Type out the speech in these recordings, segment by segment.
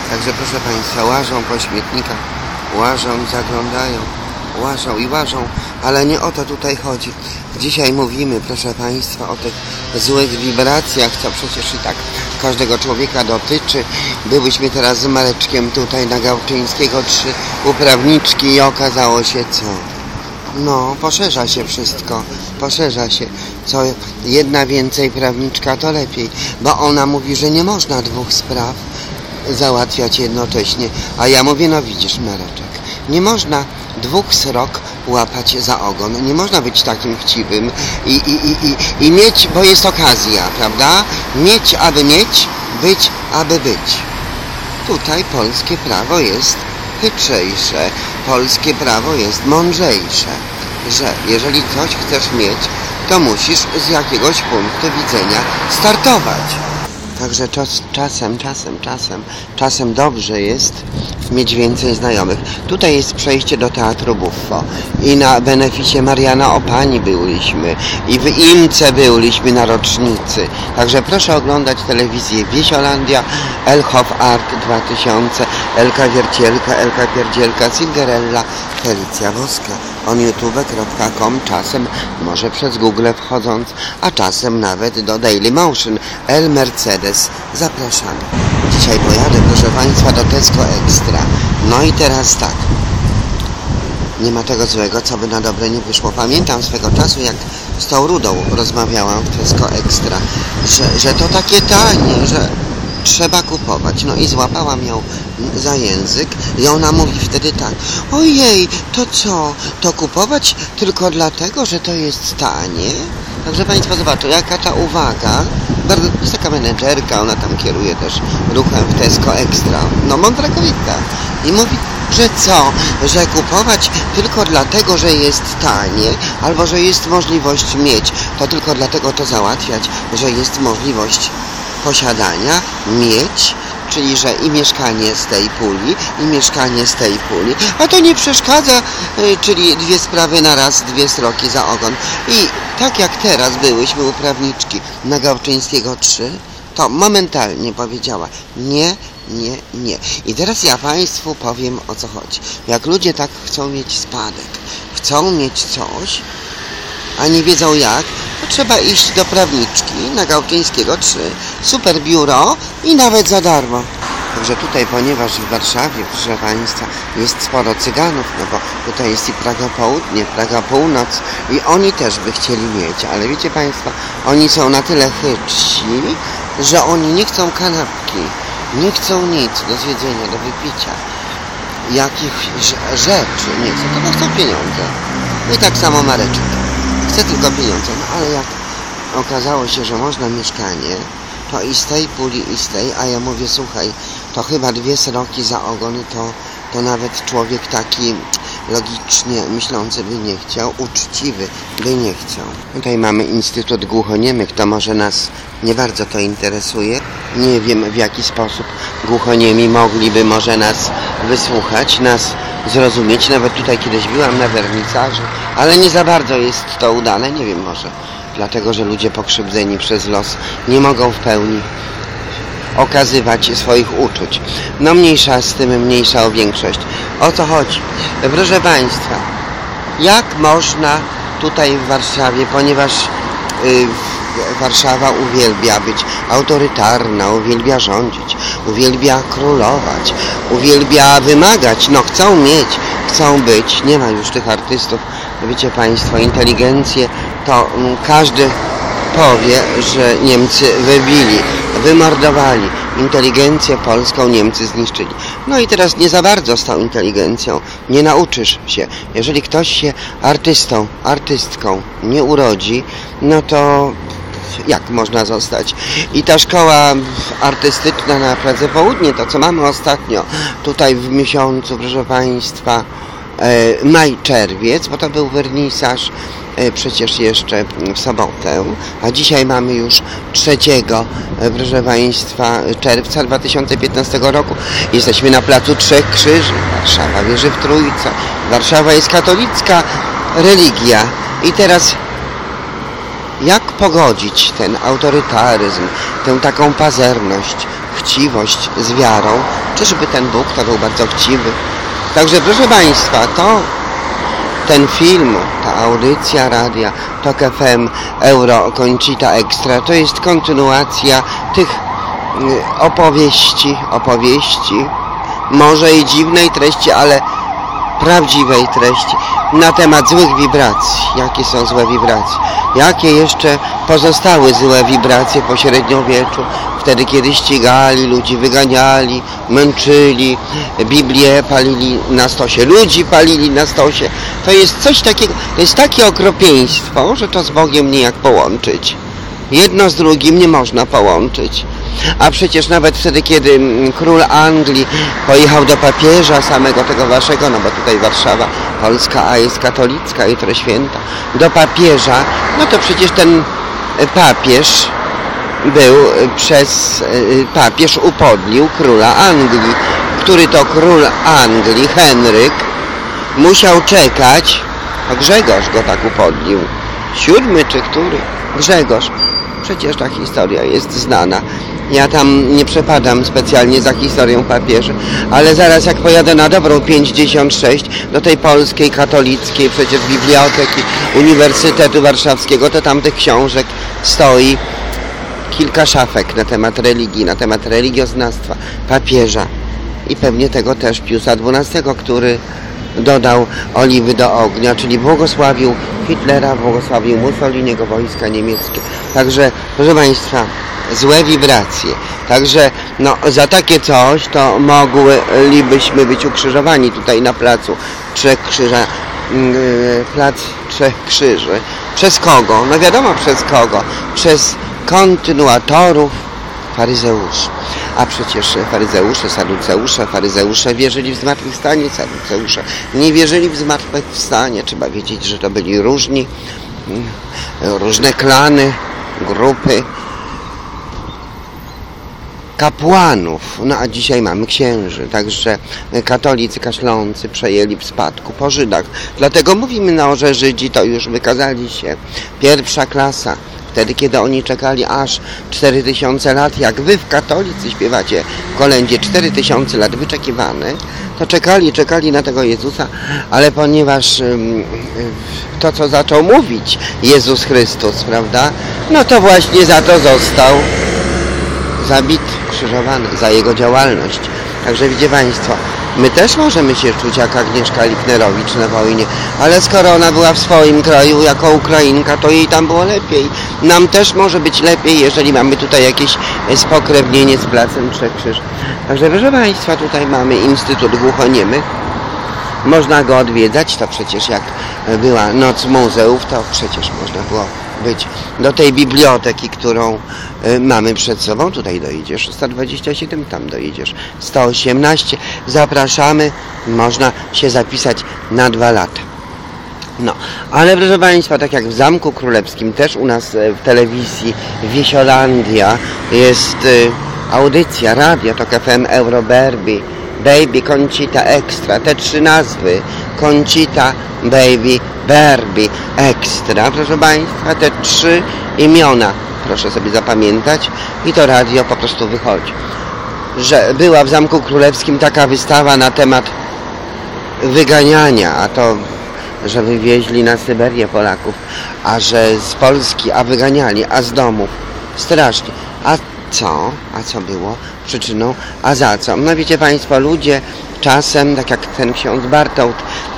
Także proszę Państwa, łażą po śmietnikach, łażą i zaglądają, łażą, ale nie o to tutaj chodzi. Dzisiaj mówimy, proszę Państwa, o tych złych wibracjach, co przecież i tak każdego człowieka dotyczy. Byłyśmy teraz z Mareczkiem tutaj na Gałczyńskiego 3 u prawniczki i okazało się co? No, poszerza się wszystko, poszerza się. Co jedna więcej prawniczka, to lepiej, bo ona mówi, że nie można 2 spraw załatwiać jednocześnie. A ja mówię, no widzisz, Mareczek, nie można 2 srok łapać za ogon. Nie można być takim chciwym i mieć, bo jest okazja, prawda? Mieć, aby mieć, być, aby być. Tutaj polskie prawo jest chytrzejsze, polskie prawo jest mądrzejsze, że jeżeli coś chcesz mieć, to musisz z jakiegoś punktu widzenia startować. Także czasem dobrze jest mieć więcej znajomych. Tutaj jest przejście do Teatru Buffo i na beneficie Mariana Opani byliśmy i w Imce byliśmy na rocznicy. Także proszę oglądać telewizję Wiesiolandia, Elhof Art 2000, Elka Wiercielka, Elka Pierdzielka, Cinderella, Felicja Woska, onyoutube.com, czasem może przez Google wchodząc, a czasem nawet do Dailymotion, El Mercedes. Zapraszamy. Dzisiaj pojadę, proszę Państwa, do Tesco Extra. No i teraz tak. Nie ma tego złego, co by na dobre nie wyszło. Pamiętam swego czasu, jak z tą Rudą rozmawiałam w Tesco Extra, że to takie tanie, że trzeba kupować. No i złapałam ją za język i ona mówi wtedy tak: ojej, to co? To kupować tylko dlatego, że to jest tanie? Także Państwo zobaczą, jaka ta uwaga. Bardzo, jest taka menedżerka, ona tam kieruje też ruchem w Tesco Extra. No mądra kobieta. I mówi, że co? Że kupować tylko dlatego, że jest tanie, albo że jest możliwość mieć, to tylko dlatego to załatwiać, że jest możliwość posiadania, mieć, czyli że i mieszkanie z tej puli, i mieszkanie z tej puli, a to nie przeszkadza, czyli 2 sprawy na raz, 2 sroki za ogon. I tak jak teraz byłyśmy u prawniczki na Gałczyńskiego 3, to momentalnie powiedziała nie. I teraz ja Państwu powiem, o co chodzi. Jak ludzie tak chcą mieć spadek, chcą mieć coś, a nie wiedzą jak, to trzeba iść do prawniczki na Gałczyńskiego 3, super biuro i nawet za darmo. Także tutaj, ponieważ w Warszawie, proszę Państwa, jest sporo Cyganów, no bo tutaj jest i Praga Południe, Praga Północ i oni też by chcieli mieć, ale wiecie Państwo, oni są na tyle chytrsi, że oni nie chcą kanapki, nie chcą nic do zjedzenia, do wypicia, jakichś rzeczy, nie chcą, tylko chcą pieniądze. I tak samo Mareczek. Chcę tylko pieniądze, no ale jak okazało się, że można mieszkanie, to i z tej puli, i z tej, a ja mówię, słuchaj, to chyba 2 sroki za ogon, to nawet człowiek taki logicznie myślący by nie chciał, uczciwy by nie chciał. Tutaj mamy Instytut Głuchoniemych, to może nas nie bardzo to interesuje. Nie wiem, w jaki sposób głuchoniemi mogliby może nas wysłuchać, nas zrozumieć. Nawet tutaj kiedyś byłam na wernisażu, ale nie za bardzo jest to udane, nie wiem, może dlatego, że ludzie pokrzywdzeni przez los nie mogą w pełni okazywać swoich uczuć. No mniejsza z tym, mniejsza o większość. O co chodzi? Proszę Państwa, jak można tutaj w Warszawie, ponieważ Warszawa uwielbia być autorytarna, uwielbia rządzić, uwielbia królować, uwielbia wymagać, no chcą mieć, chcą być, nie ma już tych artystów, wiecie Państwo, inteligencję, to każdy powie, że Niemcy wybili, wymordowali. Inteligencję polską Niemcy zniszczyli. No i teraz nie za bardzo z tą inteligencją nie nauczysz się. Jeżeli ktoś się artystką nie urodzi, no to jak można zostać? I ta szkoła artystyczna na Pradze Południe, to co mamy ostatnio tutaj w miesiącu, proszę Państwa, maj, czerwiec, bo to był wernisaż przecież jeszcze w sobotę, a dzisiaj mamy już 3, proszę Państwa, czerwca 2015 roku. Jesteśmy na placu Trzech Krzyży. Warszawa wierzy w Trójcę. Warszawa jest katolicka religia. I teraz jak pogodzić ten autorytaryzm, tę taką pazerność, chciwość z wiarą. Czyżby ten Bóg to był bardzo chciwy? Także proszę Państwa, ten film, ta audycja radia TOK FM Euro Conchita Extra to jest kontynuacja tych opowieści, może i dziwnej treści, ale prawdziwej treści na temat złych wibracji. Jakie są złe wibracje? Jakie jeszcze pozostały złe wibracje po średniowieczu? Wtedy, kiedy ścigali ludzi, wyganiali, męczyli, Biblię palili na stosie, ludzi palili na stosie. To jest coś takiego, to jest takie okropieństwo, że to z Bogiem nijak połączyć. Jedno z drugim nie można połączyć. A przecież nawet wtedy, kiedy król Anglii pojechał do papieża samego tego waszego, no bo tutaj Warszawa Polska, a jest katolicka, jutro święta, do papieża, no to przecież ten papież upodlił króla Anglii, który to król Anglii, Henryk, musiał czekać, a Grzegorz go tak upodlił, 7 czy który? Grzegorz. Przecież ta historia jest znana. Ja tam nie przepadam specjalnie za historią papieży, ale zaraz jak pojadę na dobrą 56 do tej polskiej, katolickiej przecież biblioteki Uniwersytetu Warszawskiego, to tam tych książek stoi kilka szafek na temat religii, na temat religioznawstwa papieża i pewnie tego też Piusa XII, który dodał oliwy do ognia, czyli błogosławił Hitlera, błogosławił Mussoliniego, wojska niemieckie. Także, proszę Państwa, złe wibracje. Także, no, za takie coś to moglibyśmy być ukrzyżowani tutaj na placu Plac Trzech Krzyży. Przez kogo? No wiadomo przez kogo. Przez kontynuatorów faryzeuszy. A przecież faryzeusze, saduceusze, faryzeusze wierzyli w zmartwychwstanie, saduceusze nie wierzyli w zmartwychwstanie. Trzeba wiedzieć, że to byli różne klany, grupy kapłanów. No a dzisiaj mamy księży, także katolicy kaszlący przejęli w spadku po Żydach. Dlatego mówimy, że Żydzi to już wykazali się. Pierwsza klasa. Wtedy, kiedy oni czekali aż 4000 lat, jak wy w katolicy śpiewacie w kolędzie 4000 lat wyczekiwane, to czekali na tego Jezusa, ale ponieważ to, co zaczął mówić Jezus Chrystus, prawda, no to właśnie za to został zabity, krzyżowany, za jego działalność. Także widzicie Państwo, my też możemy się czuć jak Agnieszka Lichnerowicz na wojnie, ale skoro ona była w swoim kraju jako Ukrainka, to jej tam było lepiej. Nam też może być lepiej, jeżeli mamy tutaj jakieś spokrewnienie z Placem Trzech Krzyży. Także proszę Państwa, tutaj mamy Instytut Głuchoniemych. Można go odwiedzać, to przecież jak była Noc Muzeów, to przecież można było być do tej biblioteki, którą mamy przed sobą. Tutaj dojedziesz 127, tam dojedziesz 118. Zapraszamy, można się zapisać na 2 lata. No, ale proszę Państwa, tak jak w Zamku Królewskim, też u nas w telewizji Wiesiolandia jest audycja, radio TOK FM Euro Baby, Conchita Extra, te 3 nazwy, Conchita, Baby, Barbie, Extra, proszę Państwa, te 3 imiona, proszę sobie zapamiętać i to radio po prostu wychodzi. Że była w Zamku Królewskim taka wystawa na temat wyganiania, a to, że wywieźli na Syberię Polaków, a że z Polski, a wyganiali, a z domów, strasznie. A co było przyczyną, a za co? No wiecie Państwo, ludzie czasem, tak jak ten ksiądz Bartołt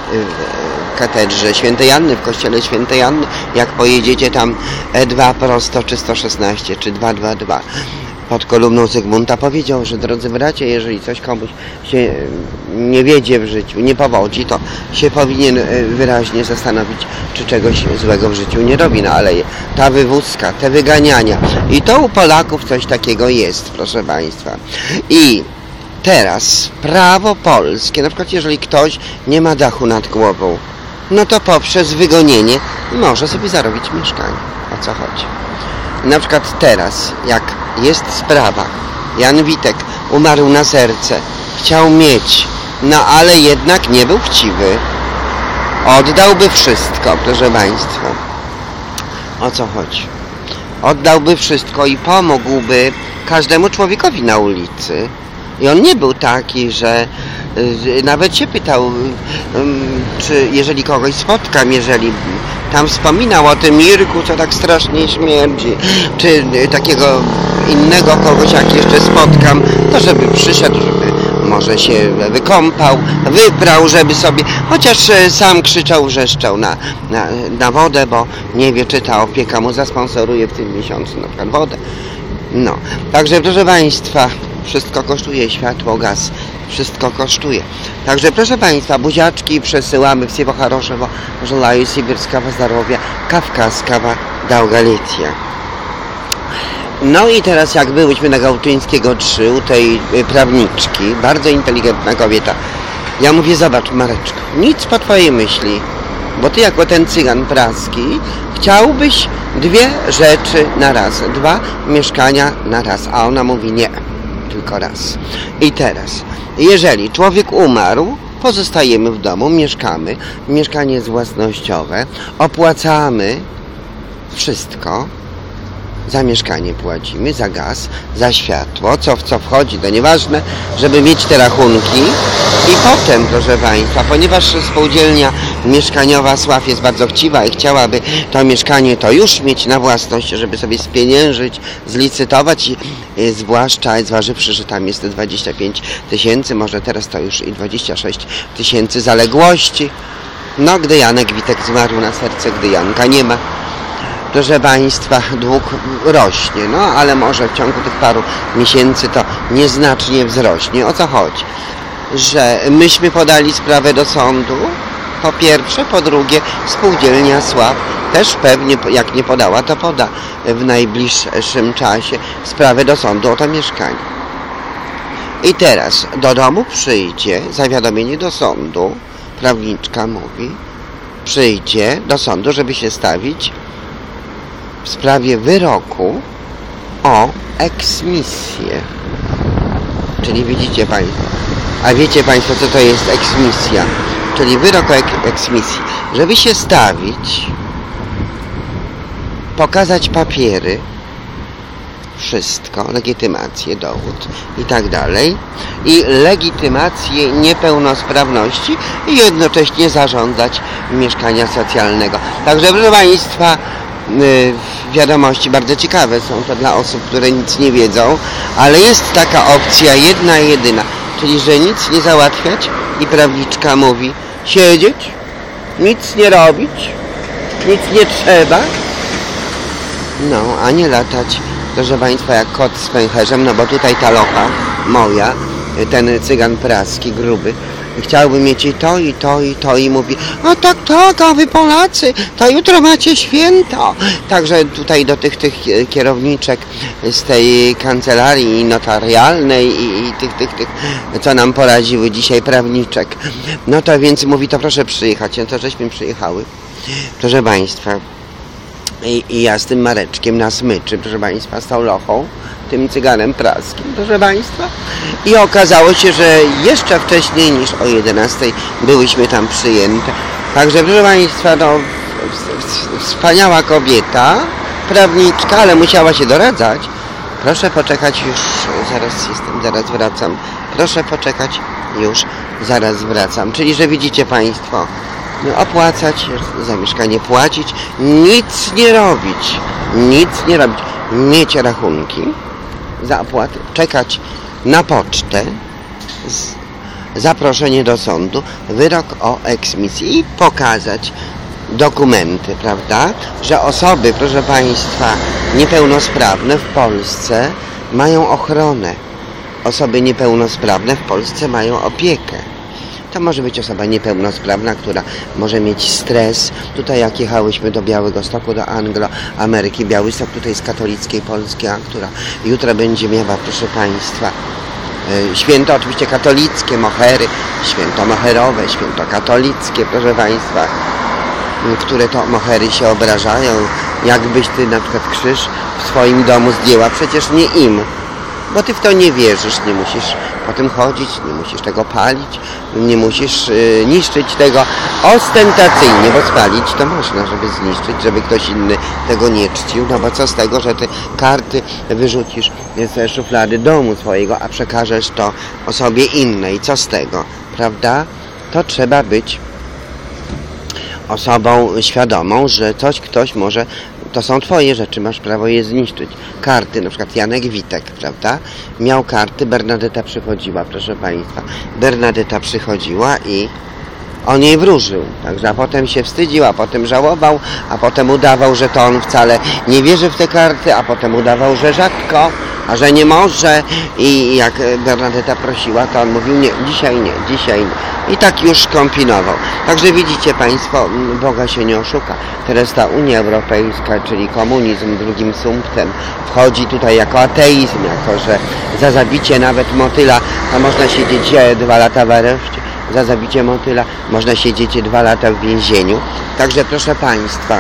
w katedrze Świętej Anny, w kościele Świętej Anny, jak pojedziecie tam E2 prosto, czy 116, czy 222, pod kolumną Zygmunta powiedział, że drodzy bracia, jeżeli coś komuś się nie wiedzie w życiu, nie powodzi, to się powinien wyraźnie zastanowić, czy czegoś złego w życiu nie robi. No ale ta wywózka, te wyganiania i to u Polaków coś takiego jest, proszę Państwa. I teraz prawo polskie, na przykład jeżeli ktoś nie ma dachu nad głową, no to poprzez wygonienie może sobie zarobić mieszkanie. O co chodzi? Na przykład teraz, jak jest sprawa, Jan Witek umarł na serce, chciał mieć, no ale jednak nie był chciwy, oddałby wszystko, proszę Państwa. O co chodzi? Oddałby wszystko i pomógłby każdemu człowiekowi na ulicy. I on nie był taki, że nawet się pytał, czy jeżeli kogoś spotkam, jeżeli tam wspominał o tym Mirku, co tak strasznie śmierdzi, czy takiego innego kogoś, jak jeszcze spotkam, to żeby przyszedł, żeby może się wykąpał, wyprał, żeby sobie, chociaż sam krzyczał, wrzeszczał na wodę, bo nie wie, czy ta opieka mu zasponsoruje w tym miesiącu na przykład wodę. No, także proszę Państwa, wszystko kosztuje, światło, gaz, wszystko kosztuje. Także proszę Państwa, buziaczki przesyłamy, всего хорошего, желаю сибирского здоровья, kawkaskawa Daugalycja. No i teraz jak byłyśmy na Gałczyńskiego 3 u tej prawniczki, bardzo inteligentna kobieta, ja mówię, zobacz Mareczko, nic po twojej myśli, bo ty jako ten cygan praski chciałbyś 2 rzeczy na raz, 2 mieszkania na raz, a ona mówi nie, tylko raz. I teraz, jeżeli człowiek umarł, pozostajemy w domu, mieszkamy, mieszkanie jest własnościowe, opłacamy wszystko, za mieszkanie płacimy, za gaz, za światło, co w co wchodzi, to nieważne, żeby mieć te rachunki. I potem, proszę Państwa, ponieważ spółdzielnia mieszkaniowa Sław jest bardzo chciwa i chciałaby to mieszkanie to już mieć na własność, żeby sobie spieniężyć, zlicytować, zwłaszcza zważywszy, że tam jest 25 000, może teraz to już i 26 000 zaległości. No, gdy Janek Witek zmarł na serce, gdy Janka nie ma, proszę Państwa, dług rośnie, no ale może w ciągu tych paru miesięcy to nieznacznie wzrośnie. O co chodzi? Że myśmy podali sprawę do sądu, po pierwsze, po drugie, spółdzielnia Sław też pewnie, jak nie podała, to poda w najbliższym czasie sprawę do sądu o to mieszkanie. I teraz do domu przyjdzie zawiadomienie do sądu, prawniczka mówi, przyjdzie do sądu, żeby się stawić w sprawie wyroku o eksmisję. Czyli widzicie Państwo, a wiecie Państwo, co to jest eksmisja? Czyli wyrok o eksmisji. Żeby się stawić, pokazać papiery, wszystko, legitymację, dowód i tak dalej, i legitymację niepełnosprawności i jednocześnie zażądać mieszkania socjalnego. Także proszę Państwa, wiadomości bardzo ciekawe są to dla osób, które nic nie wiedzą, ale jest taka opcja, jedna jedyna, czyli że nic nie załatwiać i prawniczka mówi siedzieć, nic nie robić, nic nie trzeba, no, a nie latać, proszę Państwa, jak kot z pęcherzem, no bo tutaj ta locha moja, ten cygan praski, gruby, chciałby mieć i to, i to, i to, i mówi, a tak, a wy Polacy, to jutro macie święto. Także tutaj do tych kierowniczek z tej kancelarii notarialnej i tych, co nam poradziły dzisiaj prawniczek. No to więc mówi, to proszę przyjechać, no to żeśmy przyjechały. Proszę Państwa, i ja z tym Mareczkiem na smyczy, proszę Państwa, z tą lochą, tym cyganem praskim, proszę Państwa. I okazało się, że jeszcze wcześniej niż o 11 byłyśmy tam przyjęte. Także proszę Państwa, no, wspaniała kobieta, prawniczka, ale musiała się doradzać. Proszę poczekać, już zaraz jestem, zaraz wracam. Proszę poczekać, już zaraz wracam. Czyli, że widzicie Państwo, opłacać, za mieszkanie płacić, nic nie robić, mieć rachunki za opłatę, czekać na pocztę, zaproszenie do sądu, wyrok o eksmisji i pokazać dokumenty, prawda, że osoby, proszę Państwa, niepełnosprawne w Polsce mają ochronę, osoby niepełnosprawne w Polsce mają opiekę. To może być osoba niepełnosprawna, która może mieć stres. Tutaj jak jechałyśmy do Białegostoku, do Anglo-Ameryki, Białystok tutaj z katolickiej Polski, a która jutro będzie miała, proszę Państwa, święto oczywiście katolickie, mohery, święto moherowe, święto katolickie, proszę Państwa, które to mohery się obrażają, jakbyś ty na przykład krzyż w swoim domu zdjęła, przecież nie im, bo ty w to nie wierzysz, nie musisz po tym chodzić, nie musisz tego palić, nie musisz niszczyć tego ostentacyjnie, bo spalić to można, żeby zniszczyć, żeby ktoś inny tego nie czcił, no bo co z tego, że ty karty wyrzucisz ze szuflady domu swojego, a przekażesz to osobie innej, co z tego, prawda? To trzeba być osobą świadomą, że ktoś może, to są twoje rzeczy, masz prawo je zniszczyć. Karty, na przykład Janek Witek, prawda? Miał karty, Bernadetta przychodziła, proszę Państwa. Bernadetta przychodziła i on jej wróżył, także a potem się wstydził, a potem żałował, a potem udawał, że to on wcale nie wierzy w te karty, a potem udawał, że rzadko, a że nie może i jak Bernadetta prosiła, to on mówił nie, dzisiaj nie. I tak już kombinował. Także widzicie Państwo, Boga się nie oszuka. Teraz ta Unia Europejska, czyli komunizm drugim sumptem, wchodzi tutaj jako ateizm, jako że za zabicie nawet motyla, to można siedzieć 2 lata w areszcie. Za zabicie motyla można siedzieć 2 lata w więzieniu. Także proszę Państwa,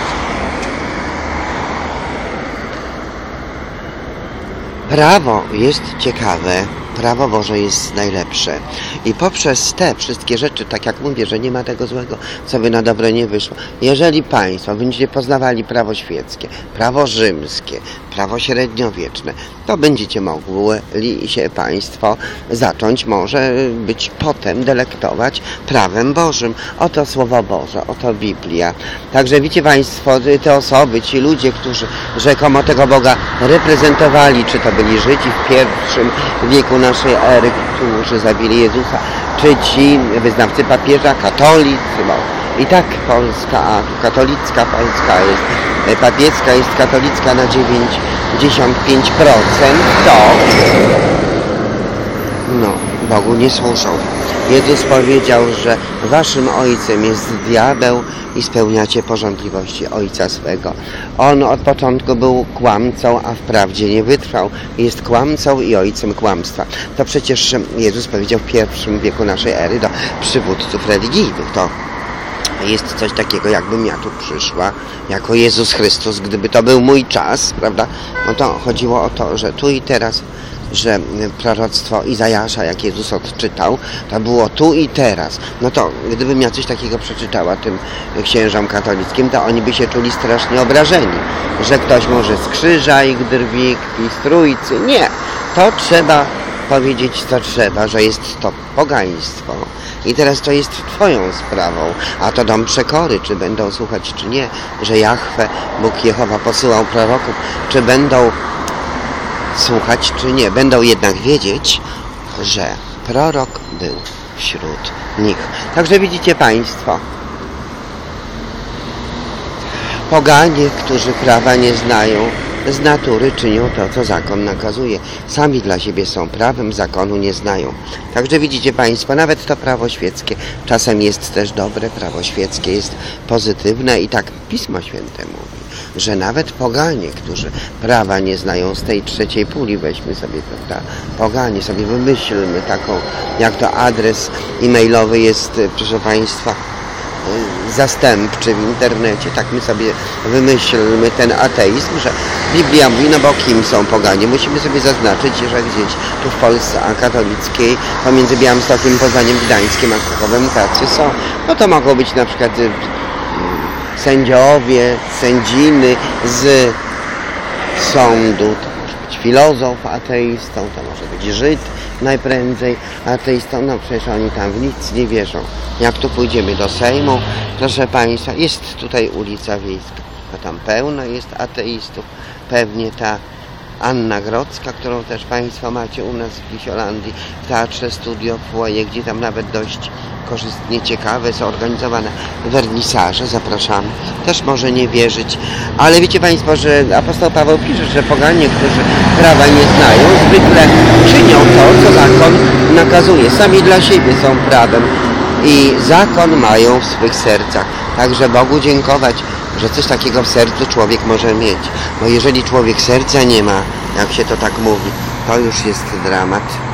prawo jest ciekawe, prawo Boże jest najlepsze i poprzez te wszystkie rzeczy, tak jak mówię, że nie ma tego złego, co by na dobre nie wyszło. Jeżeli Państwo będziecie poznawali prawo świeckie, prawo rzymskie, prawo średniowieczne, to będziecie mogli się Państwo zacząć może być potem delektować prawem Bożym. Oto Słowo Boże, oto Biblia. Także widzicie Państwo, te osoby, ci ludzie, którzy rzekomo tego Boga reprezentowali, czy to byli Żydzi w I wieku naszej ery, którzy zabili Jezusa, czy ci wyznawcy papieża, katolicy, i tak Polska, a tu katolicka Polska jest, papiecka jest katolicka na 95%, to Bogu nie służą. Jezus powiedział, że waszym ojcem jest diabeł i spełniacie pożądliwości ojca swego. On od początku był kłamcą, a wprawdzie nie wytrwał. Jest kłamcą i ojcem kłamstwa. To przecież Jezus powiedział w I wieku naszej ery do przywódców religijnych. To jest coś takiego, jakbym ja tu przyszła jako Jezus Chrystus, gdyby to był mój czas, prawda? No to chodziło o to, że tu i teraz, że proroctwo Izajasza, jak Jezus odczytał, to było tu i teraz. No to gdybym ja coś takiego przeczytała tym księżom katolickim, to oni by się czuli strasznie obrażeni, że ktoś może z krzyża ich drwi, kpi z trójcy. Nie, to trzeba powiedzieć, co trzeba, że jest to pogaństwo. I teraz to jest twoją sprawą, a to dom przekory, czy będą słuchać, czy nie, że Jahwe, Bóg Jehowa posyłał proroków, czy będą słuchać, czy nie. Będą jednak wiedzieć, że prorok był wśród nich. Także widzicie Państwo, poganie, którzy prawa nie znają, z natury czynią to, co zakon nakazuje. Sami dla siebie są prawem, zakonu nie znają. Także widzicie Państwo, nawet to prawo świeckie czasem jest też dobre, prawo świeckie jest pozytywne i tak Pismo Święte mówi, że nawet poganie, którzy prawa nie znają, z tej trzeciej puli weźmy sobie, prawda, poganie sobie wymyślmy taką, jak to adres e-mailowy jest, proszę Państwa, zastępczy w internecie, tak my sobie wymyślmy ten ateizm, że Biblia mówi, no bo kim są poganie? Musimy sobie zaznaczyć, że gdzieś tu w Polsce katolickiej, pomiędzy Białymstokiem, Poznaniem, Gdańskiem, a Krakowem tacy są. No to mogą być na przykład sędziowie, sędziny z sądu, to może być filozof ateistą, to może być Żyd najprędzej ateistą, no przecież oni tam w nic nie wierzą. Jak tu pójdziemy do Sejmu, proszę Państwa, jest tutaj ulica Wiejska, a tam pełno jest ateistów, pewnie ta Anna Grodzka, którą też Państwo macie u nas w Kisiolandii, w Teatrze Studio Foyer, gdzie tam nawet dość korzystnie ciekawe są organizowane wernisaże, zapraszamy. Też może nie wierzyć, ale wiecie Państwo, że apostoł Paweł pisze, że poganie, którzy prawa nie znają, zwykle czynią to, co zakon nakazuje. Sami dla siebie są prawem i zakon mają w swych sercach. Także Bogu dziękować, że coś takiego w sercu człowiek może mieć. Bo jeżeli człowiek serca nie ma, jak się to tak mówi, to już jest dramat.